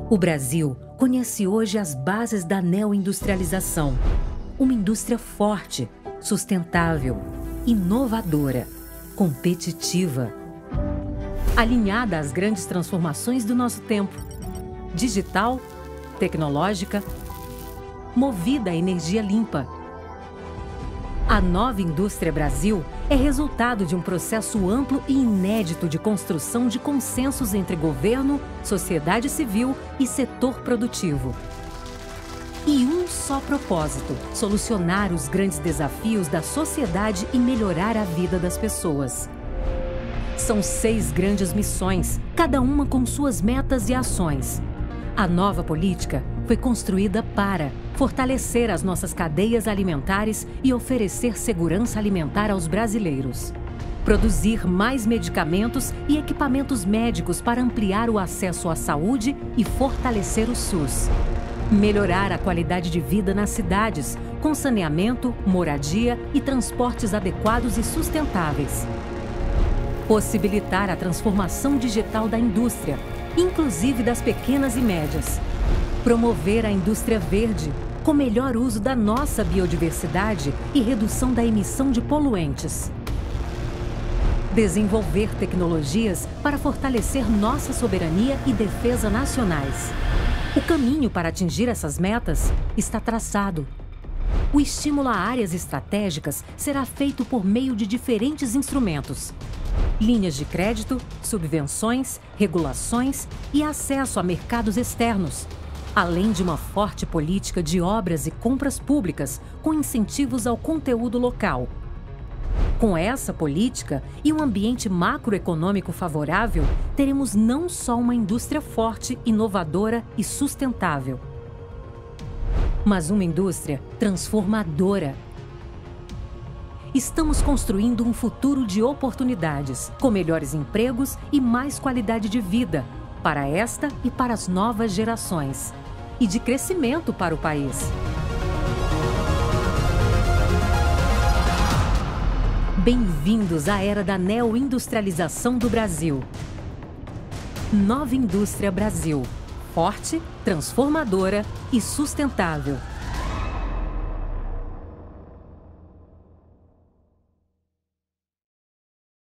O Brasil conhece hoje as bases da neoindustrialização. Uma indústria forte, sustentável, inovadora, competitiva, alinhada às grandes transformações do nosso tempo. Digital, tecnológica, movida a energia limpa. A nova Indústria Brasil é resultado de um processo amplo e inédito de construção de consensos entre governo, sociedade civil e setor produtivo. E um só propósito: solucionar os grandes desafios da sociedade e melhorar a vida das pessoas. São 6 grandes missões, cada uma com suas metas e ações. A nova política foi construída para fortalecer as nossas cadeias alimentares e oferecer segurança alimentar aos brasileiros. Produzir mais medicamentos e equipamentos médicos para ampliar o acesso à saúde e fortalecer o SUS. Melhorar a qualidade de vida nas cidades, com saneamento, moradia e transportes adequados e sustentáveis. Possibilitar a transformação digital da indústria, inclusive das pequenas e médias. Promover a indústria verde, com melhor uso da nossa biodiversidade e redução da emissão de poluentes. Desenvolver tecnologias para fortalecer nossa soberania e defesa nacionais. O caminho para atingir essas metas está traçado. O estímulo a áreas estratégicas será feito por meio de diferentes instrumentos: linhas de crédito, subvenções, regulações e acesso a mercados externos, além de uma forte política de obras e compras públicas com incentivos ao conteúdo local. Com essa política e um ambiente macroeconômico favorável, teremos não só uma indústria forte, inovadora e sustentável, mas uma indústria transformadora. Estamos construindo um futuro de oportunidades, com melhores empregos e mais qualidade de vida para esta e para as novas gerações, e de crescimento para o país. Bem-vindos à era da neoindustrialização do Brasil. Nova Indústria Brasil, forte, transformadora e sustentável.